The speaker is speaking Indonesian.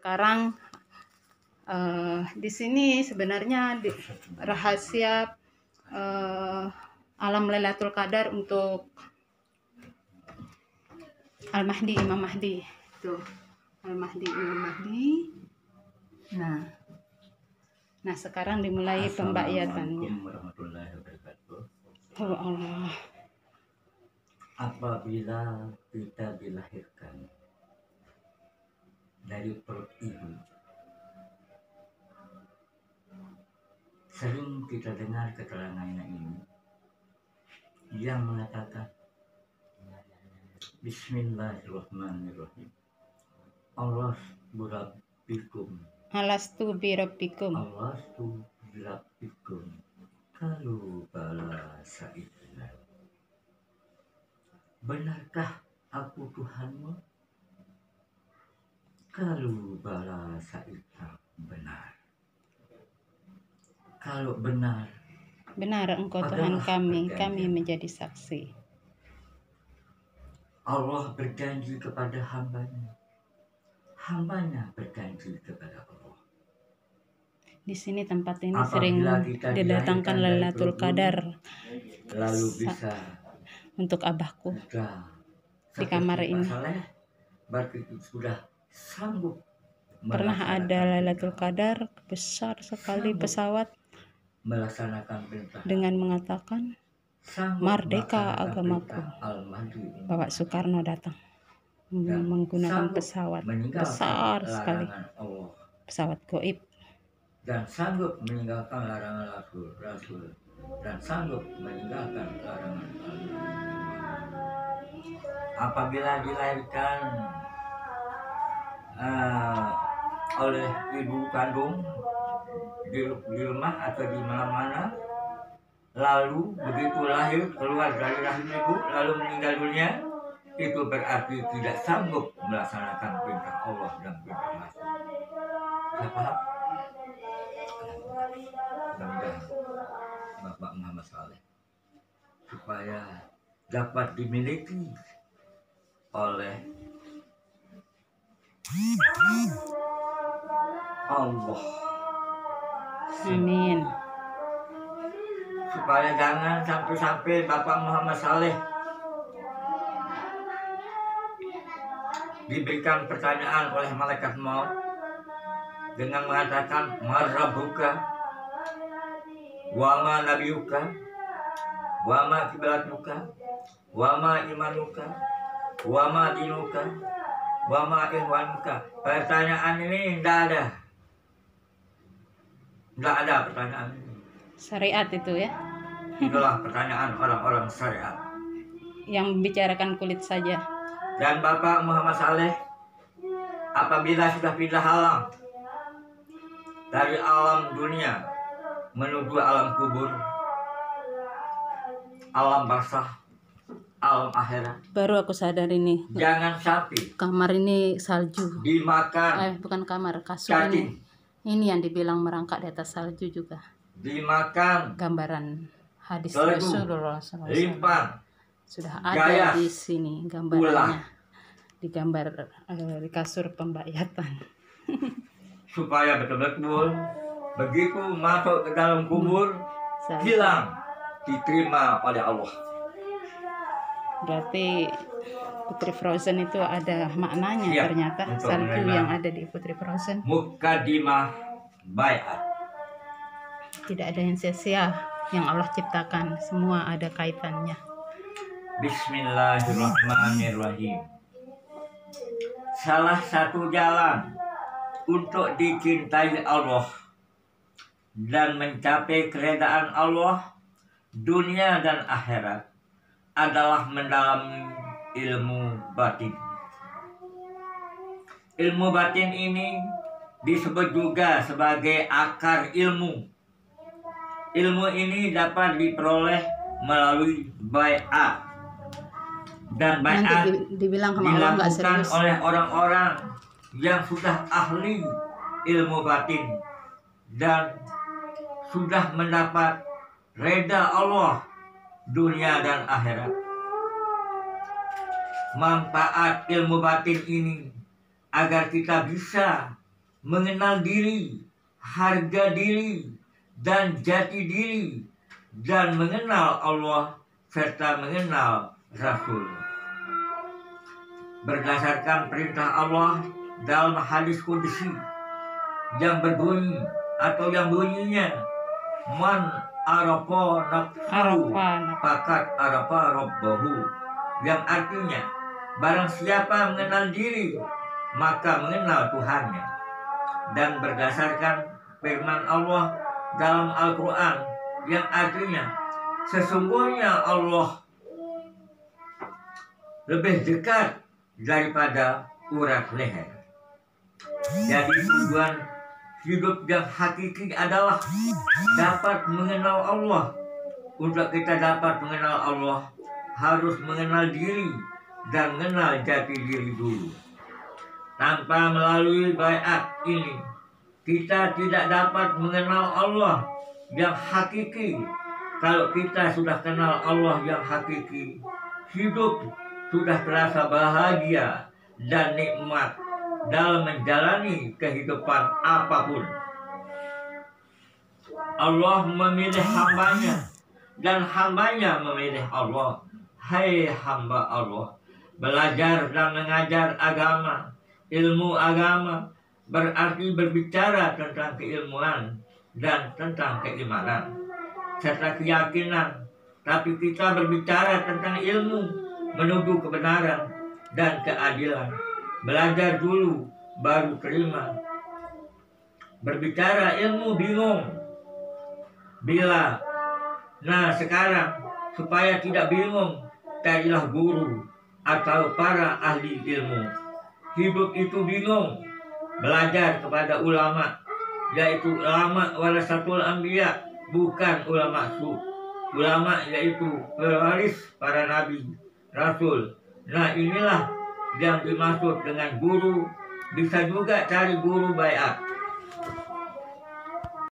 Sekarang di sini sebenarnya rahasia alam Lailatul Qadar untuk Al-Mahdi, Imam Mahdi. Tuh, Al-Mahdi, Imam Mahdi. Nah sekarang dimulai pembayatannya. Assalamualaikum warahmatullahi wabarakatuh. Oh Allah. Apabila kita dilahirkan dari perut ibu, sering kita dengar keterangannya ini yang mengatakan Bismillahirrahmanirrahim. Alastu birabbikum. Alastu birabbikum. Qalu bala sa'idna. Benarkah aku Tuhanmu? Qalu bala sa'idna. Benar. Kalau benar Engkau Tuhan kami menjadi saksi. Allah berjanji kepada hambanya, hambanya berjanji kepada Allah. Di sini tempat ini sering didatangkan Lailatul Qadar, lalu bisa untuk abahku di kamar ini. Berarti sudah sanggup. Pernah ada Lailatul Qadar besar sekali pesawat melaksanakan perintah dengan mengatakan merdeka agamaku. Bapak Soekarno datang menggunakan pesawat besar sekali, pesawat goib, dan sanggup meninggalkan larangan Rasul dan sanggup meninggalkan larangan Allah. Apabila dilahirkan oleh ibu kandung di rumah atau di mana-mana, lalu begitu lahir keluar dari rahim ibu lalu meninggal dunia, itu berarti tidak sanggup melaksanakan perintah Allah dan perintah Rasul. Paham? Mudah-mudahan Bapak Muhammad Saleh supaya dapat dimiliki oleh Allah. Amin. Supaya jangan sampai Bapak Muhammad Saleh diberikan pertanyaan oleh malaikat maut dengan mengatakan marrabuka wa ma nabiyuka wa ma kiblatuka wa ma imanuka wa ma dinuka wa ma ihwanuka. Pertanyaan ini tidak ada pertanyaan ini. Syariat itu ya. Itulah pertanyaan orang-orang syariat yang membicarakan kulit saja. Dan Bapak Muhammad Saleh apabila sudah pindah alam dari alam dunia menuju alam kubur, alam barzah, alam akhirat, baru aku sadar ini. Jangan sampai kamar ini salju dimakan. Bukan kamar, kasur cacing. Ini yang dibilang merangkak di atas salju juga. Dimakan. Gambaran hadis Rasulullah SAW. Limpah. Sudah ada di sini gambarnya. Digambar di kasur pembayatan. Supaya betul-betul begitu masuk ke dalam kubur hilang, diterima oleh Allah. Berarti Putri Frozen itu ada maknanya ya, ternyata salju yang ada di Putri Frozen. Mukadimah baiat. Tidak ada yang sia-sia yang Allah ciptakan, semua ada kaitannya. Bismillahirrahmanirrahim. Salah satu jalan untuk dicintai Allah dan mencapai keredaan Allah dunia dan akhirat adalah mendalami ilmu batin. Ilmu batin ini disebut juga sebagai akar ilmu. Ilmu ini dapat diperoleh melalui bai'at. Dan bai'at dilakukan oleh orang-orang yang sudah ahli ilmu batin dan sudah mendapat reda Allah dunia dan akhirat. Manfaat ilmu batin ini agar kita bisa mengenal diri, harga diri, dan jati diri, dan mengenal Allah serta mengenal Rasul. Berdasarkan perintah Allah dalam hadis qudsi yang berbunyi atau yang bunyinya, man arafa nafsu fakat arafa rabbahu, yang artinya barang siapa mengenal diri maka mengenal Tuhannya. Dan berdasarkan firman Allah dalam Al-Quran yang artinya sesungguhnya Allah lebih dekat daripada urat leher. Jadi tujuan hidup yang hakiki adalah dapat mengenal Allah. Untuk kita dapat mengenal Allah harus mengenal diri dan mengenal jati diri dulu. Tanpa melalui baiat ini, kita tidak dapat mengenal Allah yang hakiki. Kalau kita sudah kenal Allah yang hakiki, hidup sudah terasa bahagia dan nikmat dalam menjalani kehidupan apapun. Allah memilih hambanya dan hambanya memilih Allah. Hai hamba Allah, belajar dan mengajar agama. Ilmu agama berarti berbicara tentang keilmuan dan tentang keimanan serta keyakinan. Tapi kita berbicara tentang ilmu menuju kebenaran dan keadilan. Belajar dulu baru terima. Berbicara ilmu bingung. Sekarang supaya tidak bingung, carilah guru atau para ahli ilmu. Hidup itu bingung, belajar kepada ulama, yaitu ulama warasatul anbiya, bukan ulama su. Ulama yaitu pewaris para nabi, rasul. Nah, inilah yang dimaksud dengan guru. Bisa juga cari guru baiat.